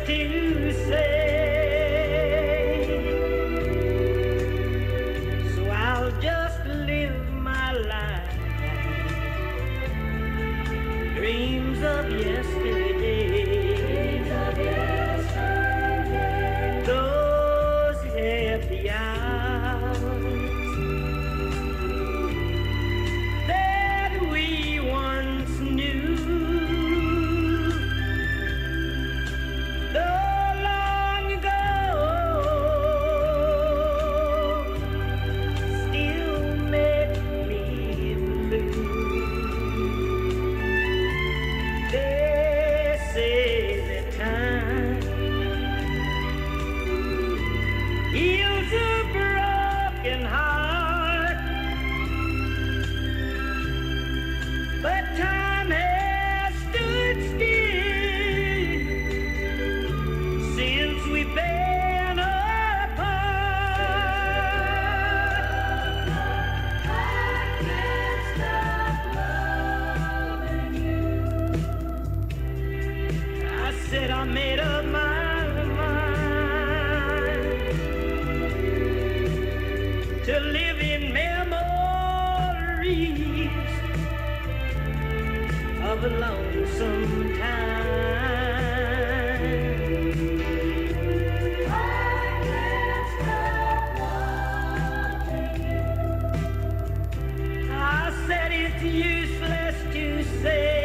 to say. So I'll just live my life, dreams of yesterday, those happy hours that we once knew. Though long ago, still make me blue. They say that time heals a broken heart, but time has stood still since we've been apart. I can't stop loving you. I said I made up my mind to live in memories of a lonesome time. I can't stop loving you. I said it's useless to say